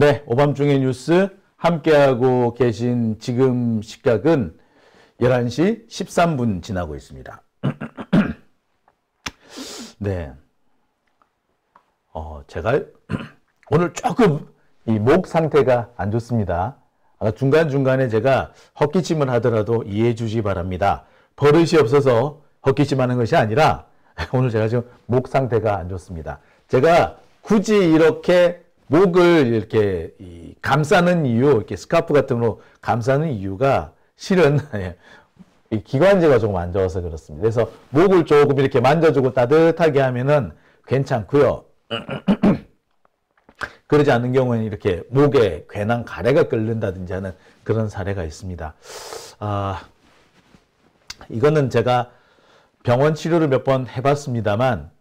네, 오밤중의 뉴스 함께하고 계신 지금 시각은 11시 13분 지나고 있습니다. 네. 제가 오늘 조금 이 목 상태가 안 좋습니다. 중간중간에 제가 헛기침을 하더라도 이해해 주시기 바랍니다. 버릇이 없어서 헛기침하는 것이 아니라 오늘 제가 지금 목 상태가 안 좋습니다. 제가 굳이 이렇게 목을 이렇게 감싸는 이유, 이렇게 스카프 같은 걸로 감싸는 이유가 실은 이 기관지가 조금 안 좋아서 그렇습니다. 그래서 목을 조금 이렇게 만져주고 따뜻하게 하면은 괜찮고요. 그러지 않는 경우에는 이렇게 목에 괜한 가래가 끓는다든지 하는 그런 사례가 있습니다. 이거는 제가 병원 치료를 몇 번 해봤습니다만,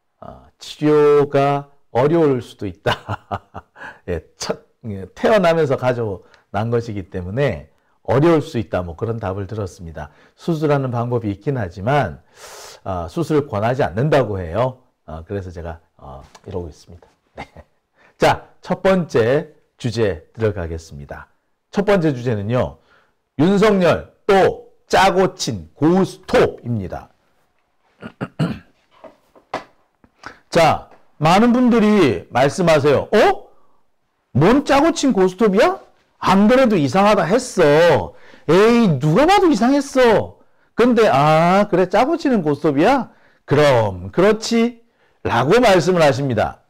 치료가 어려울 수도 있다. 예, 태어나면서 가져난 것이기 때문에 어려울 수 있다. 뭐 그런 답을 들었습니다. 수술하는 방법이 있긴 하지만, 수술을 권하지 않는다고 해요. 그래서 제가, 이러고 있습니다. 네. 자, 첫 번째 주제 들어가겠습니다. 첫 번째 주제는요, 윤석열 또 짜고 친 고스톱입니다. 자, 많은 분들이 말씀하세요. 뭔 짜고 친 고스톱이야? 안 그래도 이상하다 했어. 에이, 누가 봐도 이상했어. 근데, 그래, 짜고 치는 고스톱이야? 그럼, 그렇지. 라고 말씀을 하십니다.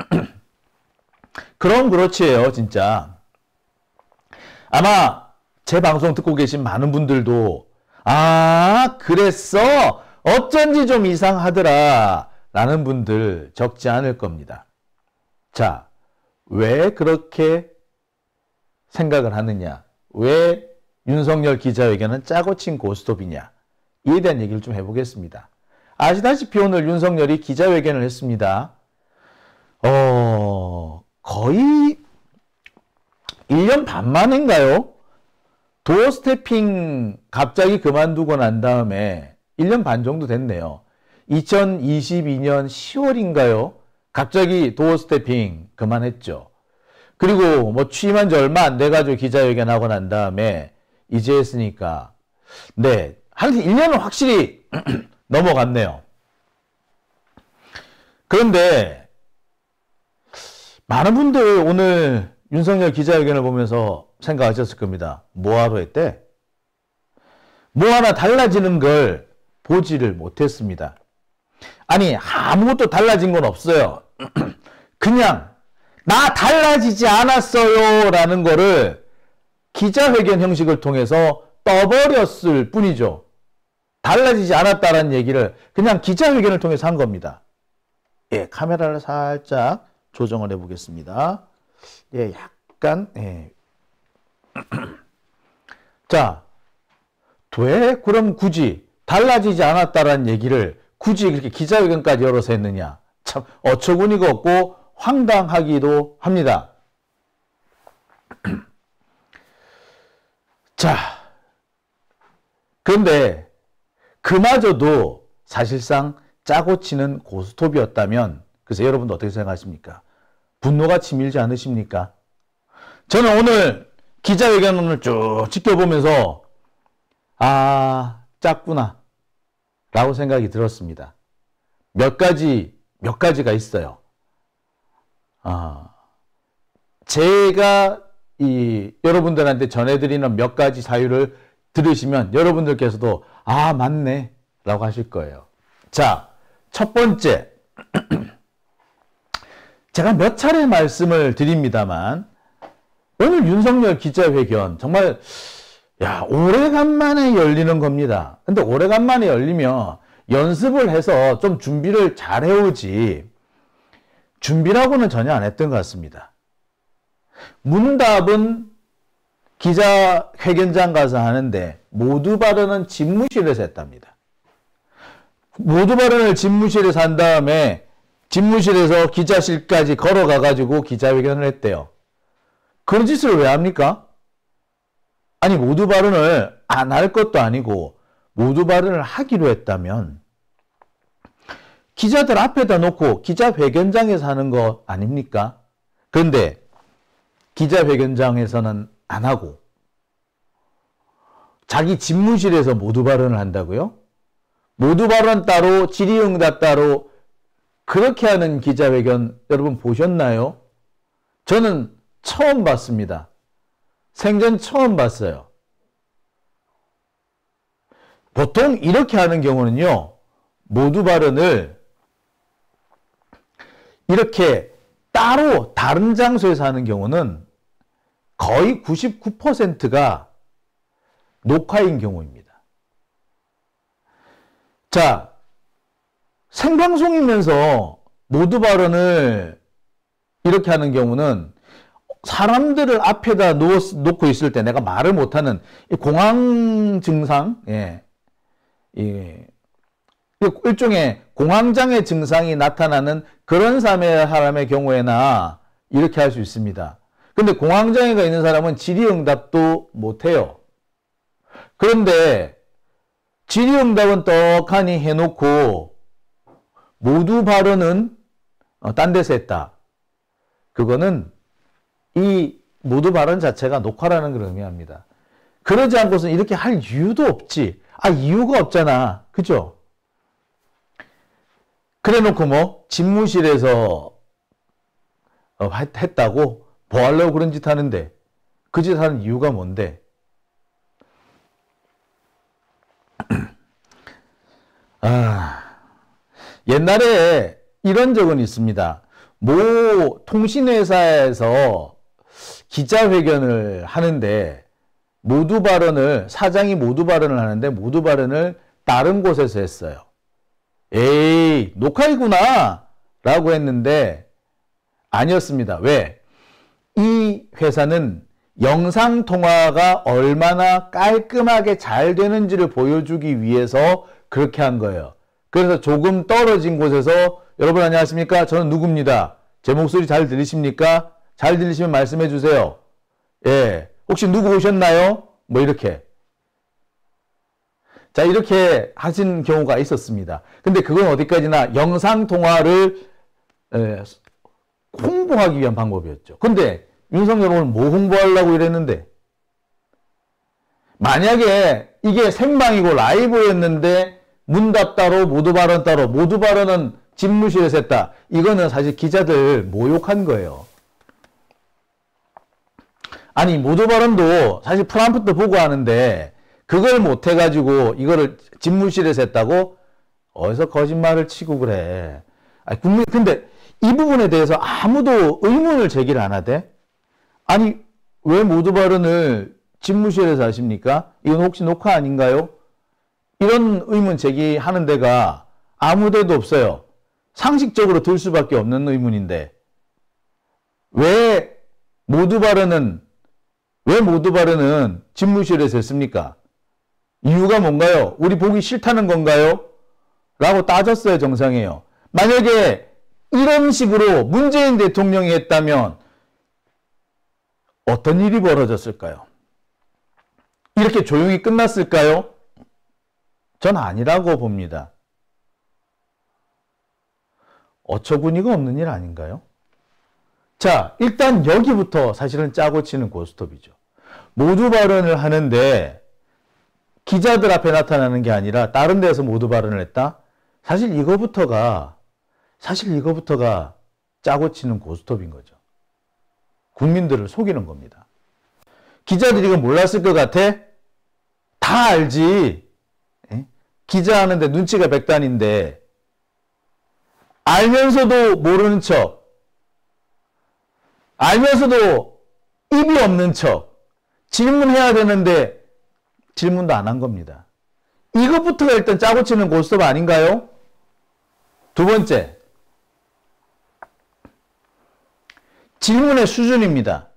그럼 그렇지예요, 진짜. 아마 제 방송 듣고 계신 많은 분들도, 그랬어? 어쩐지 좀 이상하더라. 라는 분들 적지 않을 겁니다. 자, 왜 그렇게 생각을 하느냐? 왜 윤석열 기자회견은 짜고 친 고스톱이냐? 이에 대한 얘기를 좀 해보겠습니다. 아시다시피 오늘 윤석열이 기자회견을 했습니다. 거의 1년 반 만인가요? 도어 스태핑 갑자기 그만두고 난 다음에 1년 반 정도 됐네요. 2022년 10월인가요? 갑자기 도어 스태핑 그만했죠. 그리고 뭐 취임한 지 얼마 안 돼가지고 기자회견하고 난 다음에 이제 했으니까, 네, 한 1년은 확실히 넘어갔네요. 그런데 많은 분들 오늘 윤석열 기자회견을 보면서 생각하셨을 겁니다. 뭐하러 했대? 뭐 하나 달라지는 걸 보지를 못했습니다. 아니, 아무것도 달라진 건 없어요. 그냥 나 달라지지 않았어요 라는 거를 기자회견 형식을 통해서 떠버렸을 뿐이죠. 달라지지 않았다라는 얘기를 그냥 기자회견을 통해서 한 겁니다. 예, 카메라를 살짝 조정을 해보겠습니다. 예, 약간, 예. 자, 왜 그럼 굳이 달라지지 않았다라는 얘기를 굳이 그렇게 기자회견까지 열어서 했느냐? 참 어처구니가 없고 황당하기도 합니다. 자, 그런데 그마저도 사실상 짜고 치는 고스톱이었다면, 그래서 여러분도 어떻게 생각하십니까? 분노가 치밀지 않으십니까? 저는 오늘 기자회견을 쭉 지켜보면서 짰구나 라고 생각이 들었습니다. 몇 가지가 있어요. 제가 여러분들한테 전해드리는 몇 가지 사유를 들으시면 여러분들께서도 맞네 라고 하실 거예요. 자, 첫 번째, 제가 몇 차례 말씀을 드립니다만 오늘 윤석열 기자회견 정말 오래간만에 열리는 겁니다. 근데 오래간만에 열리면 연습을 해서 좀 준비를 잘 해오지 준비라고는 전혀 안 했던 것 같습니다. 문답은 기자회견장 가서 하는데 모두 발언은 집무실에서 했답니다. 모두 발언을 집무실에서 한 다음에 집무실에서 기자실까지 걸어가가지고 기자회견을 했대요. 그런 짓을 왜 합니까? 아니, 모두 발언을 안 할 것도 아니고 모두 발언을 하기로 했다면 기자들 앞에다 놓고 기자회견장에서 하는 거 아닙니까? 그런데 기자회견장에서는 안 하고 자기 집무실에서 모두 발언을 한다고요? 모두 발언 따로, 질의응답 따로 그렇게 하는 기자회견 여러분 보셨나요? 저는 처음 봤습니다. 생전 처음 봤어요. 보통 이렇게 하는 경우는요, 모두 발언을 이렇게 따로 다른 장소에서 하는 경우는 거의 99%가 녹화인 경우입니다. 자, 생방송이면서 모두 발언을 이렇게 하는 경우는 사람들을 앞에다 놓고 있을 때 내가 말을 못하는 공황 증상, 일종의 공황장애 증상이 나타나는 그런 사람의 경우에나 이렇게 할 수 있습니다. 근데 공황장애가 있는 사람은 질의응답도 못해요. 그런데 질의응답은 떡하니 해놓고 모두 발언은 딴 데서 했다. 그거는 이 모두 발언 자체가 녹화라는 걸 의미합니다. 그러지 않고서는 이렇게 할 이유도 없지. 이유가 없잖아. 그죠? 그래 놓고 뭐 집무실에서 했다고 뭐 하려고 그런 짓 하는데 그 짓 하는 이유가 뭔데? 옛날에 이런 적은 있습니다. 모 통신회사에서 기자회견을 하는데 모두 발언을, 사장이 모두 발언을 하는데 모두 발언을 다른 곳에서 했어요. 에이, 녹화이구나 라고 했는데 아니었습니다. 왜? 이 회사는 영상통화가 얼마나 깔끔하게 잘 되는지를 보여주기 위해서 그렇게 한 거예요. 그래서 조금 떨어진 곳에서 여러분 안녕하십니까? 저는 누구입니다. 제 목소리 잘 들리십니까? 잘 들리시면 말씀해 주세요. 예, 혹시 누구 오셨나요? 뭐 이렇게. 자, 이렇게 하신 경우가 있었습니다. 근데 그건 어디까지나 영상통화를 홍보하기 위한 방법이었죠. 근데 윤석열 오늘 뭐 홍보하려고 이랬는데? 만약에 이게 생방이고 라이브였는데 문답 따로 모두 발언 따로, 모두 발언은 집무실에서 했다. 이거는 사실 기자들 모욕한 거예요. 아니, 모두 발언도 사실 프롬프트 보고 하는데 그걸 못 해가지고 이거를 집무실에서 했다고? 어디서 거짓말을 치고 그래. 근데 이 부분에 대해서 아무도 의문을 제기를 안 하대? 아니, 왜 모두 발언을 집무실에서 하십니까? 이건 혹시 녹화 아닌가요? 이런 의문 제기하는 데가 아무 데도 없어요. 상식적으로 들 수밖에 없는 의문인데 왜 모두 발언은 집무실에서 했습니까? 이유가 뭔가요? 우리 보기 싫다는 건가요? 라고 따졌어야 정상이에요. 만약에 이런 식으로 문재인 대통령이 했다면 어떤 일이 벌어졌을까요? 이렇게 조용히 끝났을까요? 전 아니라고 봅니다. 어처구니가 없는 일 아닌가요? 자, 일단 여기부터 사실은 짜고 치는 고스톱이죠. 모두 발언을 하는데 기자들 앞에 나타나는 게 아니라 다른 데서 모두 발언을 했다? 사실 이거부터가 짜고 치는 고스톱인 거죠. 국민들을 속이는 겁니다. 기자들이 이거 몰랐을 것 같아? 다 알지. 기자 하는데 눈치가 백단인데 알면서도 모르는 척, 알면서도 입이 없는 척, 질문해야 되는데 질문도 안 한 겁니다. 이것부터가 일단 짜고 치는 고스톱 아닌가요? 두 번째, 질문의 수준입니다.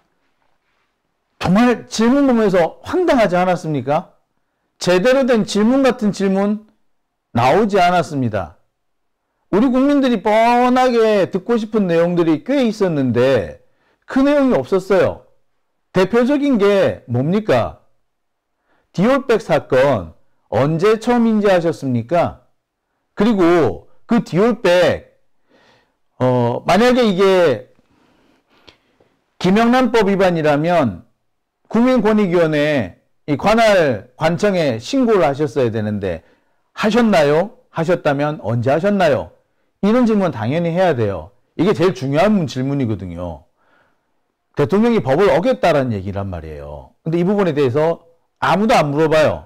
정말 질문 보면서 황당하지 않았습니까? 제대로 된 질문 같은 질문 나오지 않았습니다. 우리 국민들이 뻔하게 듣고 싶은 내용들이 꽤 있었는데 그 내용이 없었어요. 대표적인 게 뭡니까? 디올백 사건 언제 처음 인지하셨습니까? 그리고 그 디올백 만약에 이게 김영란법 위반이라면 국민권익위원회 이 관할 관청에 신고를 하셨어야 되는데 하셨나요? 하셨다면 언제 하셨나요? 이런 질문 당연히 해야 돼요. 이게 제일 중요한 질문이거든요. 대통령이 법을 어겼다라는 얘기란 말이에요. 근데 이 부분에 대해서 아무도 안 물어봐요.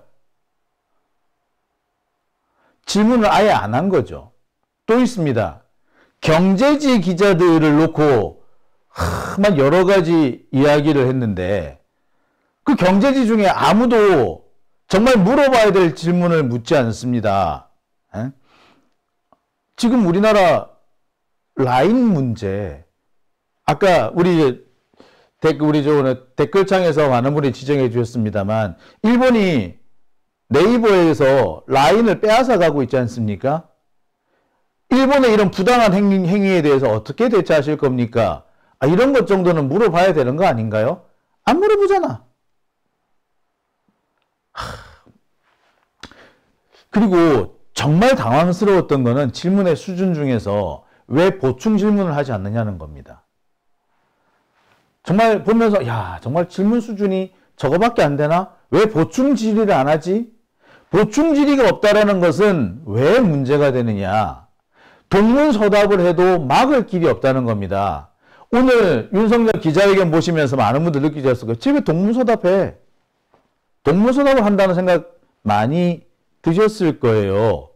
질문을 아예 안 한 거죠. 또 있습니다. 경제지 기자들을 놓고 막 여러 가지 이야기를 했는데 그 경제지 중에 아무도 정말 물어봐야 될 질문을 묻지 않습니다. 에? 지금 우리나라 라인 문제, 아까 우리 댓글창에서 많은 분이 지적해 주셨습니다만 일본이 네이버에서 라인을 빼앗아 가고 있지 않습니까? 일본의 이런 부당한 행위에 대해서 어떻게 대처하실 겁니까? 이런 것 정도는 물어봐야 되는 거 아닌가요? 안 물어보잖아. 그리고 정말 당황스러웠던 거는 질문의 수준 중에서 왜 보충 질문을 하지 않느냐는 겁니다. 정말 보면서 야, 정말 질문 수준이 저거밖에 안 되나? 왜 보충 질의를 안 하지? 보충 질의가 없다라는 것은 왜 문제가 되느냐? 동문서답을 해도 막을 길이 없다는 겁니다. 오늘 윤석열 기자회견 보시면서 많은 분들 느끼셨을 거예요. 쟤 왜 동문서답해? 동문서답을 한다는 생각 많이 드셨을 거예요.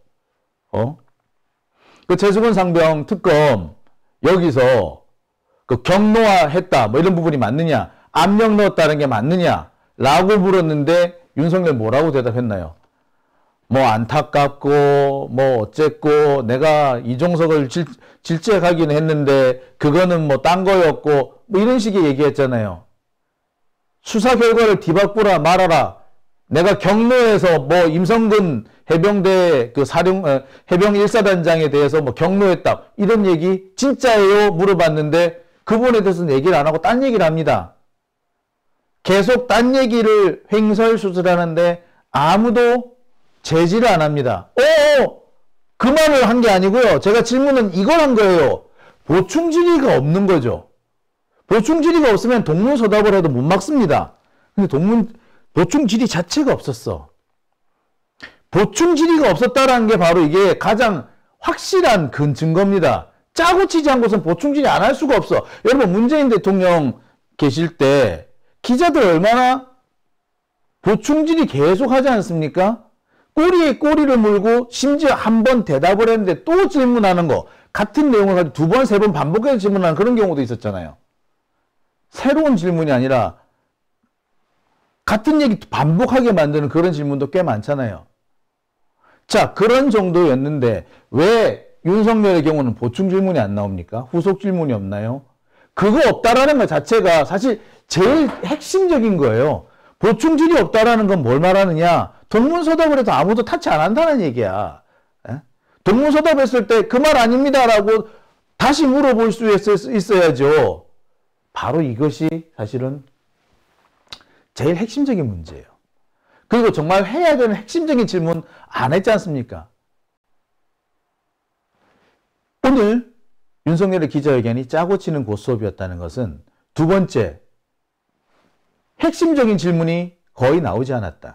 그 최수근 상병 특검 여기서 그 경로화했다 뭐 이런 부분이 맞느냐, 압력 넣었다는 게 맞느냐라고 물었는데 윤석열 뭐라고 대답했나요? 뭐 안타깝고 뭐 어쨌고 내가 이종석을 질책하기는 했는데 그거는 뭐 딴 거였고 뭐 이런 식의 얘기했잖아요. 수사 결과를 뒤바꾸라 말아라. 내가 경로에서 뭐 임성근 해병대 그 해병 1사단장에 대해서 뭐 경로했다 이런 얘기 진짜예요? 물어봤는데 그분에 대해서는 얘기를 안 하고 딴 얘기를 합니다. 계속 딴 얘기를 횡설수설하는데 아무도 제지를 안 합니다. 그 말을 한 게 아니고요. 제가 질문은 이걸 한 거예요. 보충 질의가 없는 거죠. 보충 질의가 없으면 동문서답을 해도 못 막습니다. 근데 보충 질의 자체가 없었어. 보충 질의가 없었다라는 게 바로 이게 가장 확실한 증거입니다. 짜고 치지 않은 것은 보충 질의 안 할 수가 없어. 여러분 문재인 대통령 계실 때 기자들 얼마나 보충 질의 계속 하지 않습니까? 꼬리에 꼬리를 물고 심지어 한 번 대답을 했는데 또 질문하는 거 같은 내용을 가지고 두 번, 세 번 반복해서 질문하는 그런 경우도 있었잖아요. 새로운 질문이 아니라 같은 얘기 반복하게 만드는 그런 질문도 꽤 많잖아요. 자, 그런 정도였는데 왜 윤석열의 경우는 보충 질문이 안 나옵니까? 후속 질문이 없나요? 그거 없다라는 것 자체가 사실 제일 핵심적인 거예요. 보충 질이 없다라는 건 뭘 말하느냐? 동문서답을 해도 아무도 타치 안 한다는 얘기야. 동문서답했을 때 그 말 아닙니다라고 다시 물어볼 수 있어야죠. 바로 이것이 사실은 제일 핵심적인 문제예요. 그리고 정말 해야 되는 핵심적인 질문 안 했지 않습니까? 오늘 윤석열의 기자회견이 짜고 치는 고스톱이었다는 것은 두 번째, 핵심적인 질문이 거의 나오지 않았다.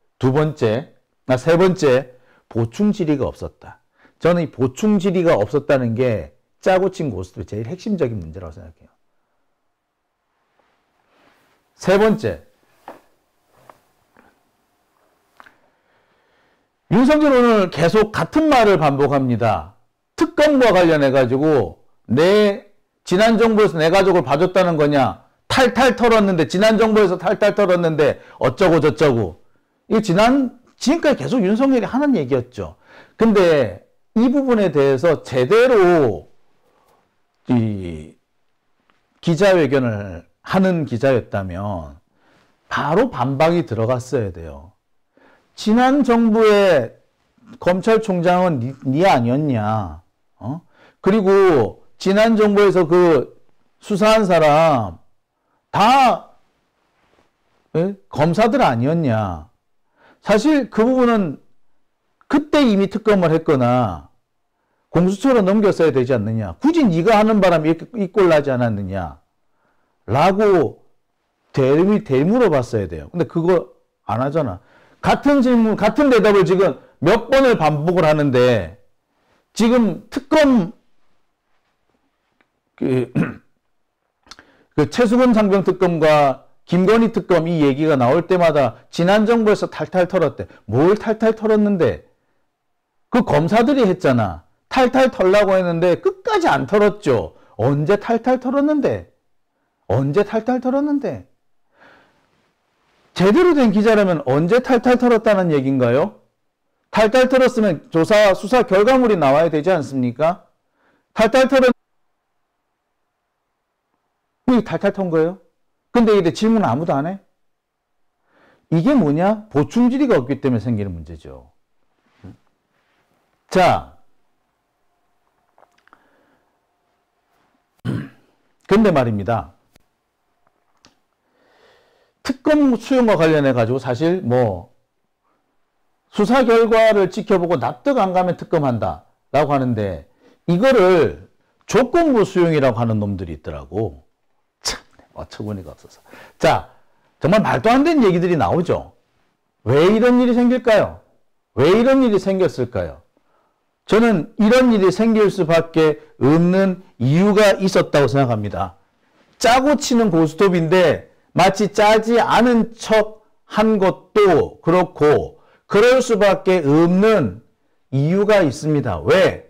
세 번째, 보충 질의가 없었다. 저는 이 보충 질의가 없었다는 게 짜고 친 고스톱의 제일 핵심적인 문제라고 생각해요. 세 번째, 윤석열 오늘 계속 같은 말을 반복합니다. 특검과 관련해가지고 지난 정부에서 내 가족을 봐줬다는 거냐, 탈탈 털었는데 지난 정부에서 탈탈 털었는데 어쩌고 저쩌고. 이게 지금까지 계속 윤석열이 하는 얘기였죠. 근데 이 부분에 대해서 제대로 기자회견을 하는 기자였다면 바로 반박이 들어갔어야 돼요. 지난 정부의 검찰총장은 니 아니었냐? 그리고 지난 정부에서 그 수사한 사람 다 검사들 아니었냐? 사실 그 부분은 그때 이미 특검을 했거나 공수처로 넘겼어야 되지 않느냐. 굳이 네가 하는 바람에 이 꼴 나지 않았느냐. 라고 되물어봤어야 돼요. 근데 그거 안 하잖아. 같은 질문, 같은 대답을 지금 몇 번을 반복을 하는데, 지금 특검, 그 최수근 상병 특검과 김건희 특검 이 얘기가 나올 때마다 지난 정부에서 탈탈 털었대. 뭘 탈탈 털었는데? 그 검사들이 했잖아. 탈탈 털라고 했는데 끝까지 안 털었죠. 언제 탈탈 털었는데? 언제 탈탈 털었는데? 제대로 된 기자라면 언제 탈탈 털었다는 얘기인가요? 탈탈 털었으면 조사, 수사 결과물이 나와야 되지 않습니까? 탈탈 털은 왜 탈탈 턴 거예요? 근데 이제 질문 아무도 안 해? 이게 뭐냐? 보충질의가 없기 때문에 생기는 문제죠. 자, 근데 말입니다. 특검 수용과 관련해 가지고 사실 뭐 수사 결과를 지켜보고 납득 안 가면 특검한다 라고 하는데, 이거를 조건부 수용이라고 하는 놈들이 있더라고. 참, 어처구니가 없어서. 자, 정말 말도 안 되는 얘기들이 나오죠. 왜 이런 일이 생길까요? 왜 이런 일이 생겼을까요? 저는 이런 일이 생길 수밖에 없는 이유가 있었다고 생각합니다. 짜고 치는 고스톱인데 마치 짜지 않은 척 한 것도 그렇고, 그럴 수밖에 없는 이유가 있습니다. 왜?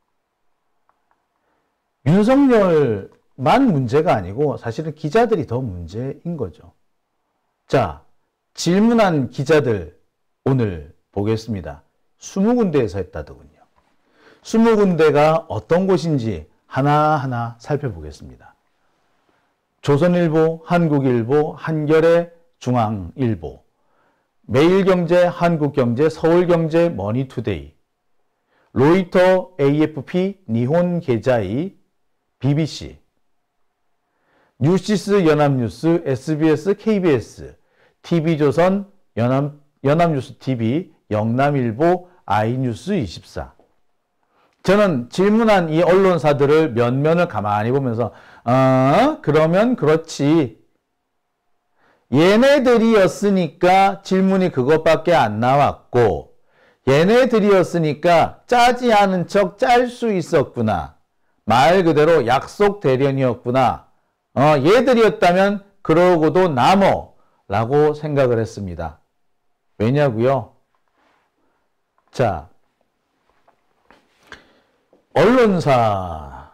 윤석열만 문제가 아니고 사실은 기자들이 더 문제인 거죠. 자, 질문한 기자들 오늘 보겠습니다. 20군데에서 했다더군요. 20군데가 어떤 곳인지 하나하나 살펴보겠습니다. 조선일보, 한국일보, 한겨레, 중앙일보, 매일경제, 한국경제, 서울경제, 머니투데이, 로이터, AFP, 니혼게자이, BBC, 뉴시스, 연합뉴스, SBS, KBS, TV조선, 연합뉴스TV, 영남일보, 아이뉴스24. 저는 질문한 이 언론사들을 면면을 가만히 보면서 그러면 그렇지. 얘네들이었으니까 질문이 그것밖에 안 나왔고, 얘네들이었으니까 짜지 않은 척 짤 수 있었구나. 말 그대로 약속 대련이었구나. 얘들이었다면 그러고도 남어 라고 생각을 했습니다. 왜냐고요? 자, 언론사,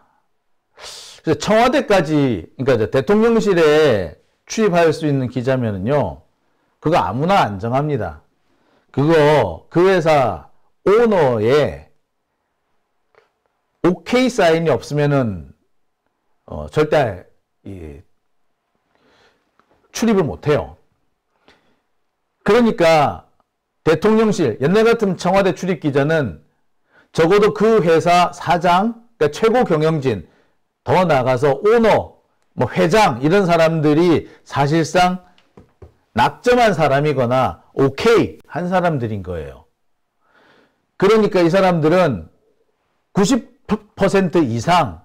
청와대까지, 그러니까 대통령실에 출입할 수 있는 기자면은요, 그거 아무나 안 정합니다. 그거 그 회사 오너의 오케이 사인이 없으면은 절대 출입을 못 해요. 그러니까 대통령실, 옛날 같은 청와대 출입 기자는 적어도 그 회사 사장, 그러니까 최고 경영진, 더 나가서 오너, 뭐 회장 이런 사람들이 사실상 낙점한 사람이거나 오케이 한 사람들인 거예요. 그러니까 이 사람들은 90% 이상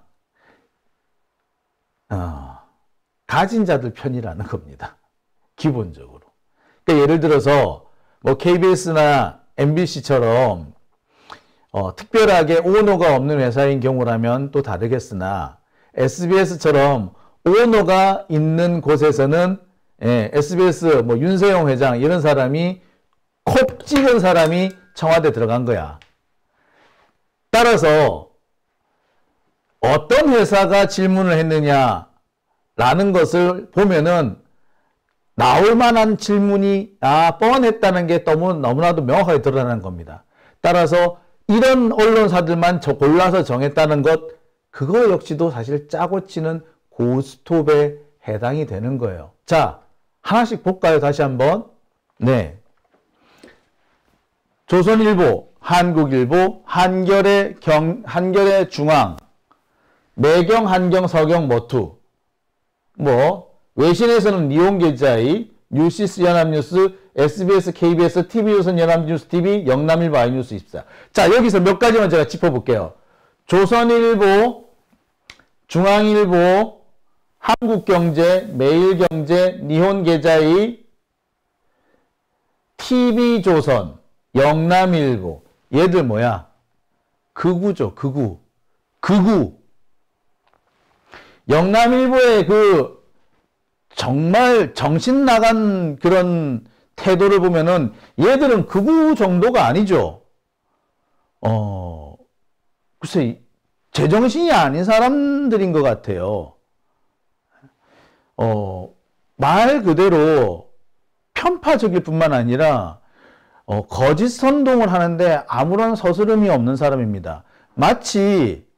가진 자들 편이라는 겁니다. 기본적으로. 그러니까 예를 들어서 뭐 KBS나 MBC처럼 특별하게 오너가 없는 회사인 경우라면 또 다르겠으나, SBS처럼 오너가 있는 곳에서는 SBS 뭐 윤세용 회장 이런 사람이 콕 찍은 사람이 청와대 들어간 거야. 따라서 어떤 회사가 질문을 했느냐라는 것을 보면은 나올 만한 질문이 뻔했다는 게 너무나도 명확하게 드러나는 겁니다. 따라서 이런 언론사들만 골라서 정했다는 것, 그거 역시도 사실 짜고 치는 고스톱에 해당이 되는 거예요. 자, 하나씩 볼까요? 다시 한번. 네. 조선일보, 한국일보, 한겨레 중앙, 매경, 한경, 서경, 머투. 뭐 외신에서는 니혼게자이, 뉴시스, 연합뉴스, SBS, KBS, TV조선, 연합뉴스TV, 영남일보, 아이뉴스24. 자, 여기서 몇 가지만 제가 짚어볼게요. 조선일보, 중앙일보, 한국경제, 매일경제, 니혼게자이, TV조선, 영남일보. 얘들 뭐야? 극우죠, 극우. 극우. 영남일보의 그 정말 정신 나간 그런 태도를 보면은 얘들은 극우 정도가 아니죠. 글쎄, 제정신이 아닌 사람들인 것 같아요. 말 그대로 편파적일 뿐만 아니라 거짓 선동을 하는데 아무런 서스름이 없는 사람입니다. 마치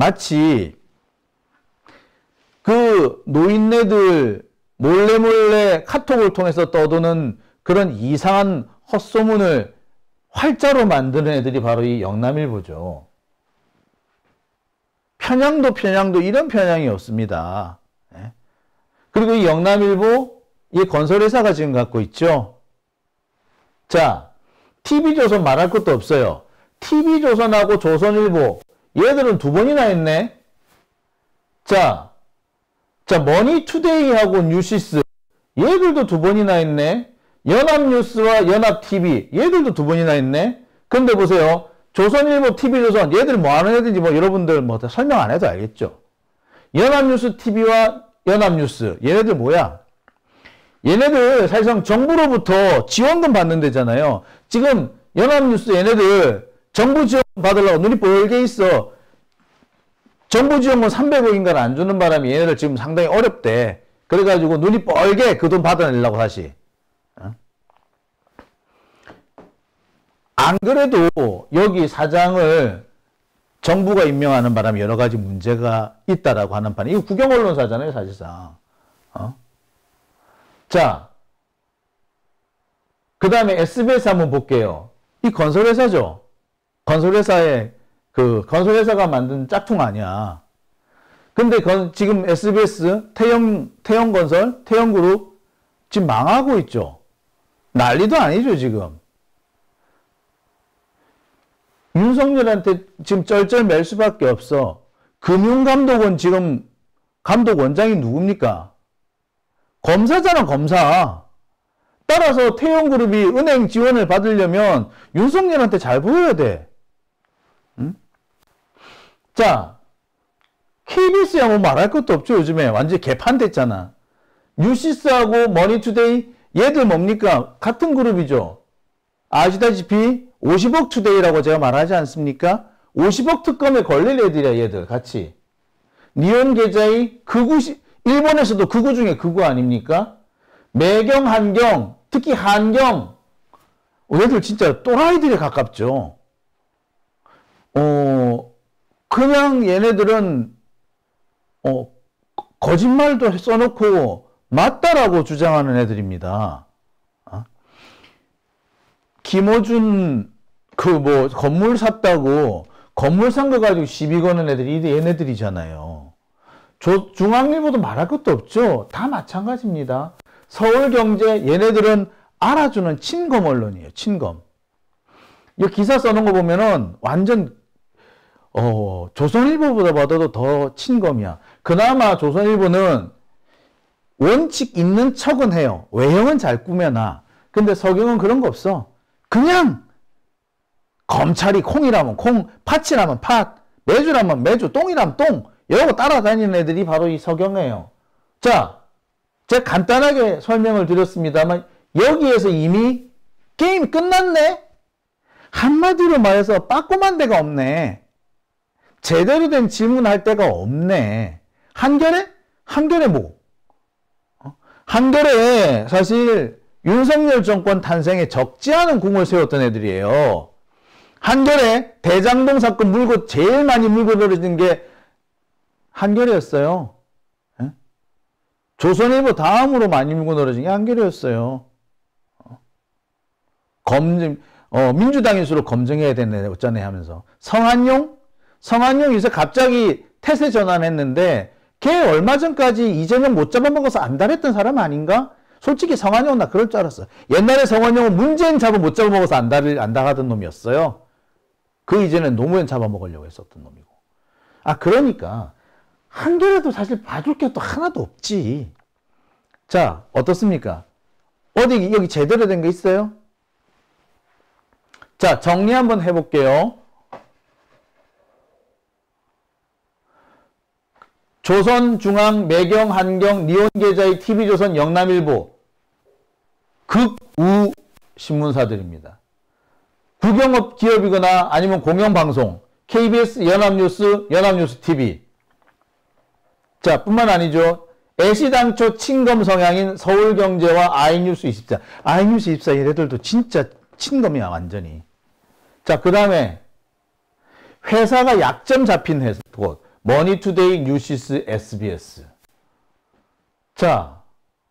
그 노인네들 몰래 카톡을 통해서 떠도는 그런 이상한 헛소문을 활자로 만드는 애들이 바로 이 영남일보죠. 편향도 이런 편향이 없습니다. 그리고 이 영남일보, 이 건설회사가 지금 갖고 있죠. 자, TV조선 말할 것도 없어요. TV조선하고 조선일보, 얘들은 두 번이나 했네. 자, 머니투데이하고 뉴시스, 얘들도 두 번이나 했네. 연합뉴스와 연합TV, 얘들도 두 번이나 했네. 근데 보세요. 조선일보, TV조선, 얘들 뭐 하는 애들인지 뭐 여러분들 뭐 설명 안 해도 알겠죠. 연합뉴스 TV와 연합뉴스, 얘네들 뭐야? 얘네들 사실상 정부로부터 지원금 받는 데잖아요. 지금 연합뉴스 얘네들 정부 지원 받으려고 눈이 뻘게 있어. 정부 지원금 300억인가를 안 주는 바람에 얘네들 지금 상당히 어렵대. 그래가지고 눈이 뻘게 그 돈 받아내려고 다시. 안 그래도 여기 사장을 정부가 임명하는 바람에 여러 가지 문제가 있다라고 하는 판에, 이거 국영언론사잖아요, 사실상. 자, 그 다음에 SBS 한번 볼게요. 이 건설회사죠. 건설회사가 만든 짝퉁 아니야. 근데 지금 SBS, 태영건설, 태영그룹 지금 망하고 있죠. 난리도 아니죠, 지금. 윤석열한테 지금 쩔쩔 맬 수밖에 없어. 금융감독원 지금 감독원장이 누굽니까? 검사잖아, 검사. 따라서 태영그룹이 은행 지원을 받으려면 윤석열한테 잘 보여야 돼. 응? 자, KBS야 뭐 말할 것도 없죠. 요즘에 완전히 개판됐잖아. 뉴시스하고 머니투데이, 얘들 뭡니까? 같은 그룹이죠. 아시다시피 50억 투데이라고 제가 말하지 않습니까? 50억 특검에 걸릴 애들이야, 얘들 같이. 니혼게자이, 일본에서도 극우 중에 극우 아닙니까? 매경, 한경, 특히 한경, 얘들 진짜 또라이들에 가깝죠. 그냥 얘네들은 거짓말도 써놓고 맞다라고 주장하는 애들입니다. 김어준 건물 샀다고 건물 산 거 가지고 시비 거는 애들이 얘네들이잖아요. 중앙일보도 말할 것도 없죠. 다 마찬가지입니다. 서울경제, 얘네들은 알아주는 친검 언론이에요. 친검. 이 기사 써놓은 거 보면은 완전 조선일보보다 봐도 더 친검이야. 그나마 조선일보는 원칙 있는 척은 해요. 외형은 잘 꾸며놔. 근데 서경은 그런 거 없어. 그냥 검찰이 콩이라면 콩, 팥이라면 팥, 매주라면 매주, 똥이라면 똥, 이러고 따라다니는 애들이 바로 이 서경이에요. 자, 제가 간단하게 설명을 드렸습니다만 여기에서 이미 게임이 끝났네? 한마디로 말해서 빠꼼한 데가 없네. 제대로 된 질문할 데가 없네. 한겨레 뭐? 한겨레 사실 윤석열 정권 탄생에 적지 않은 공을 세웠던 애들이에요. 한겨레 대장동 사건 제일 많이 물고 늘어진 게 한겨레였어요. 조선일보 다음으로 많이 물고 늘어진 게 한겨레였어요. 민주당일수록 검증해야 되네, 어쩌네 하면서. 성한용 요새 갑자기 태세 전환했는데, 걔 얼마 전까지 이재명 못 잡아먹어서 안달했던 사람 아닌가? 솔직히 성한용 나 그럴 줄 알았어. 옛날에 성한용은 문재인 못 잡아먹어서 안달하던 놈이었어요. 그 이제는 노무현 잡아먹으려고 했었던 놈이고. 그러니까 한겨레도 사실 봐줄 게 또 하나도 없지. 자, 어떻습니까? 어디 여기 제대로 된 거 있어요? 자, 정리 한번 해볼게요. 조선중앙, 매경, 한경, 니온계좌의 TV조선, 영남일보, 극우 신문사들입니다. 국영업 기업이거나 아니면 공영방송, KBS, 연합뉴스, 연합뉴스TV. 자, 뿐만 아니죠. 애시당초 친검 성향인 서울경제와 아이뉴스24. 아이뉴스24 얘네들도 진짜 친검이야, 완전히. 자, 그 다음에 회사가 약점 잡힌 회사, 곳. 머니투데이, 뉴시스, SBS. 자,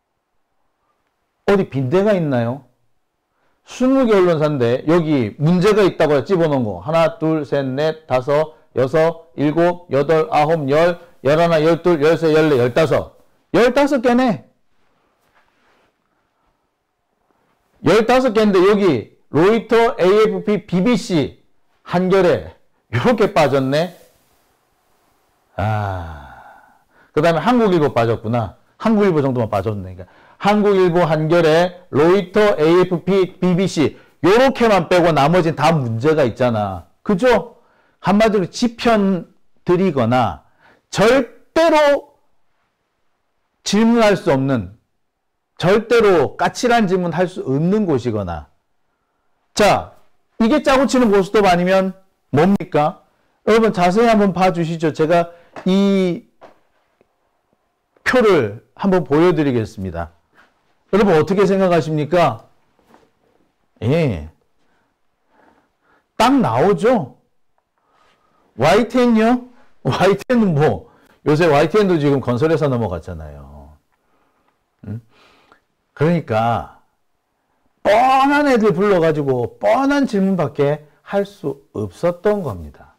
어디 빈대가 있나요? 20개 언론사인데 여기 문제가 있다고 집어넣은 거. 하나, 둘, 셋, 넷, 다섯, 여섯, 일곱, 여덟, 아홉, 열, 열하나, 열둘, 열세, 열네, 열다섯. 15개네. 15개인데 여기 로이터, AFP, BBC, 한겨레 이렇게 빠졌네. 그 다음에 한국일보 빠졌구나. 한국일보 정도만 빠졌네. 그러니까 한국일보, 한겨레, 로이터, AFP, BBC 요렇게만 빼고 나머지는 다 문제가 있잖아. 그죠? 한마디로 지편 드리거나 절대로 질문할 수 없는, 절대로 까칠한 질문 할 수 없는 곳이거나. 자, 이게 짜고 치는 고스톱 아니면 뭡니까? 여러분 자세히 한번 봐주시죠. 제가 이 표를 한번 보여드리겠습니다. 여러분 어떻게 생각하십니까? 예, 딱 나오죠? YTN요? YTN은 뭐 요새 YTN도 지금 건설회사 넘어갔잖아요. 그러니까 뻔한 애들 불러가지고 뻔한 질문밖에 할 수 없었던 겁니다.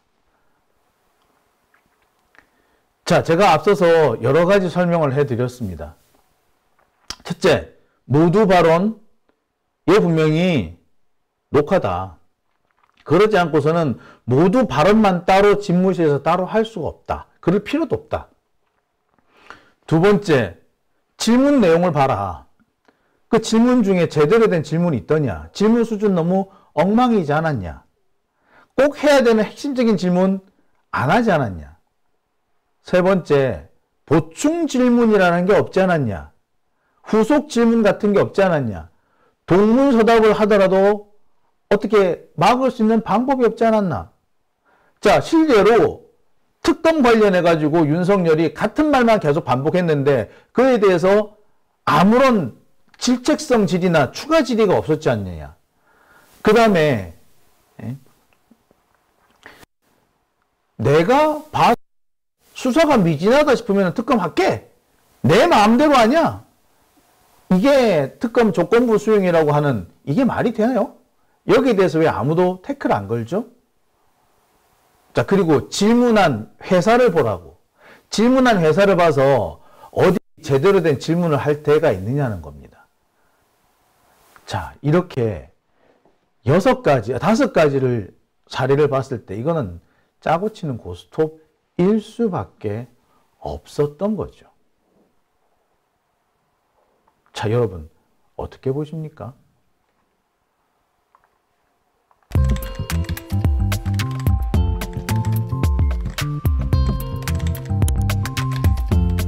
자, 제가 앞서서 여러 가지 설명을 해드렸습니다. 첫째, 모두 발언, 얘 분명히 녹화다. 그러지 않고서는 모두 발언만 따로 집무실에서 따로 할 수가 없다. 그럴 필요도 없다. 두 번째, 질문 내용을 봐라. 그 질문 중에 제대로 된 질문이 있더냐? 질문 수준 너무 엉망이지 않았냐? 꼭 해야 되는 핵심적인 질문 안 하지 않았냐? 세 번째, 보충 질문이라는 게 없지 않았냐? 후속 질문 같은 게 없지 않았냐? 동문서답을 하더라도 어떻게 막을 수 있는 방법이 없지 않았나? 자, 실제로 특검 관련해가지고 윤석열이 같은 말만 계속 반복했는데 그에 대해서 아무런 질책성 질의나 추가 질의가 없었지 않느냐? 그 다음에 내가 수사가 미진하다 싶으면 특검할게. 내 마음대로 하냐? 이게 특검 조건부 수용이라고 하는 이게 말이 되나요? 여기에 대해서 왜 아무도 태클 안 걸죠? 자, 그리고 질문한 회사를 보라고. 질문한 회사를 봐서 어디 제대로 된 질문을 할 때가 있느냐는 겁니다. 자, 이렇게 6가지, 5가지를 사례를 봤을 때 이거는 짜고 치는 고스톱일 수밖에 없었던 거죠. 자, 여러분 어떻게 보십니까?